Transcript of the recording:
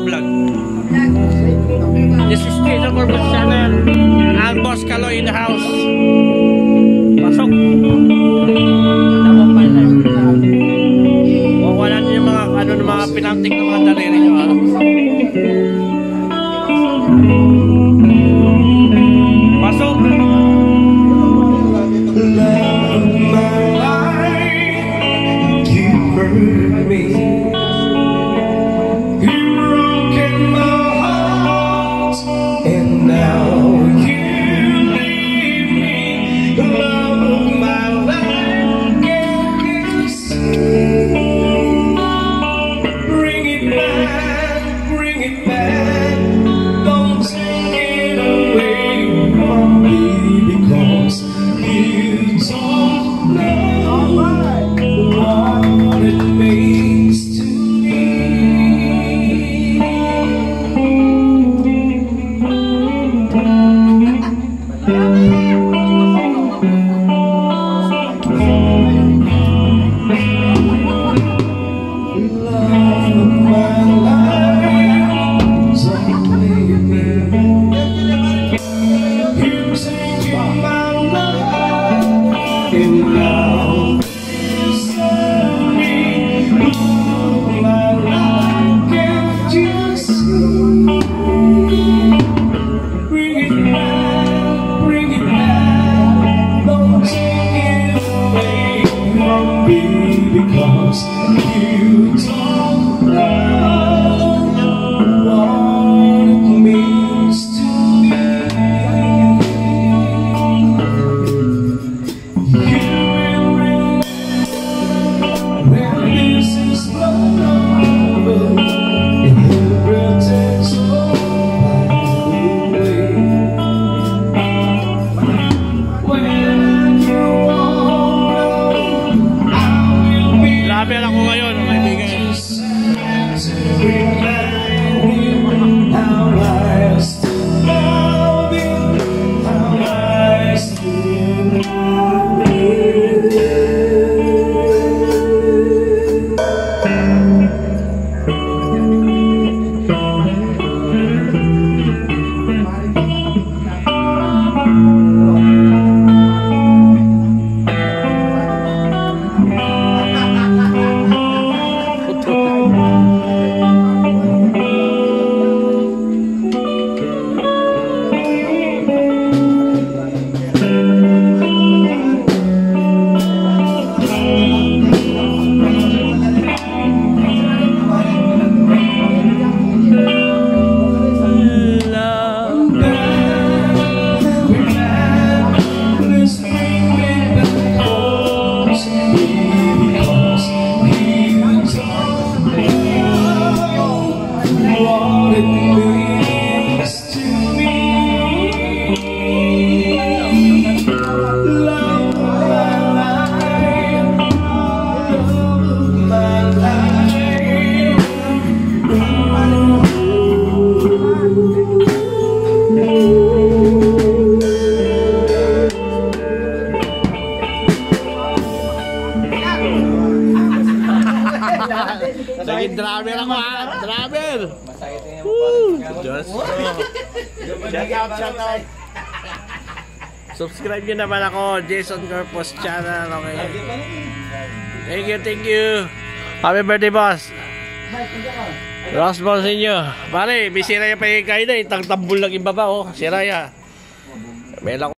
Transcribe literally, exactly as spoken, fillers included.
vlog. This is Jason Corpus Channel. Ang Boss Kaloy in the house. Pasok. Tapos pa lang. O wala niyo yung mga ano ng mga pinantik ng mga daliri nyo ha. Pasok. Naging driver ako ha, driver! Diyos ko. Shout out, shout out. Subscribe nyo naman ako, Jason Corpus Channel. Okay. Thank you, thank you. Happy birthday, boss. Ross Boss inyo. Pare, may siraya pa yung kain na. Itang tambol lang yung baba, oh. Siraya. May lang.